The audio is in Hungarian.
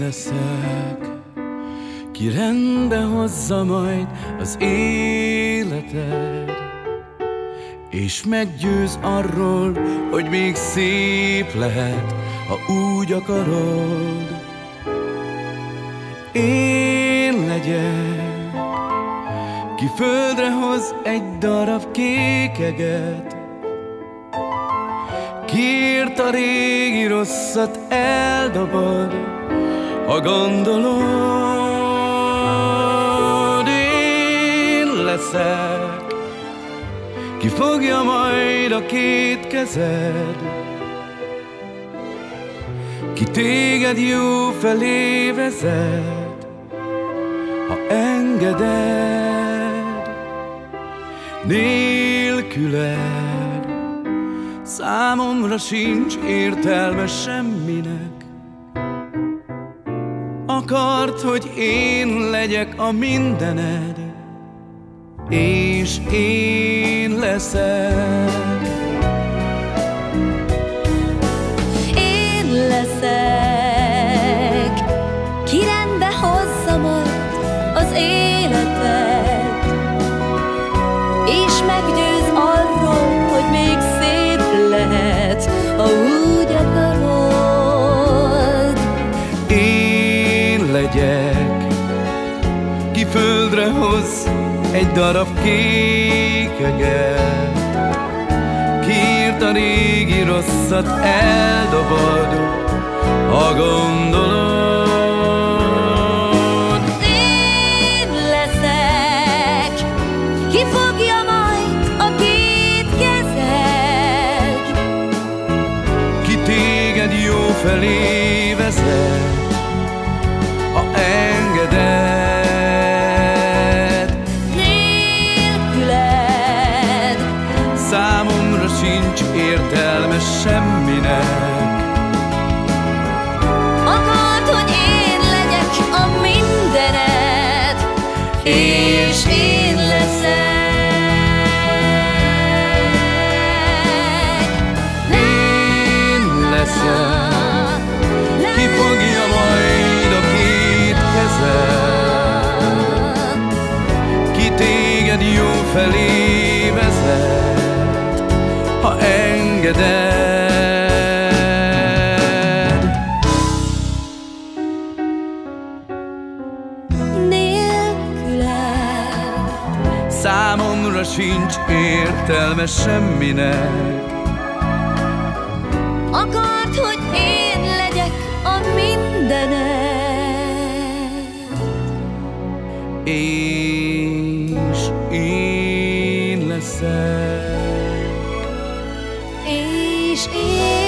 leszek, ki rendbe hozza majd az életed, és meggyőz arról, hogy még szép lehet, ha úgy akarod. Én legyek, ki földre hoz egy darab kékeget, kiírt a régi rosszat eldobod, ha gondolod. Én leszek, ki fogja majd a két kezed, ki téged jó felé vezet, ha engeded. Nélküled számomra sincs értelme semminek. Akart, hogy én legyek a mindened, és én leszek. Én leszek, ki rendbe hozza majd az életed, és meggyőz arról, hogy még szép lehet, ha úgy akarod. Én legyek, ki földre hoz egy darab kékeget, kiírt a régi rosszat eldobod, ha gondolod. Én leszek, ki fogja majd a két kezed, ki téged jó felé vezet, ha engeded. Számomra sincs értelme semminek. Akart, hogy én legyek a mindened, és én leszek. Én leszek, ki fogja majd a két kezed, ki téged jó felé vezet, ha engeded. Nélküled számomra sincs értelme semminek. akart, hogy én legyek a mindened, És én leszek. és én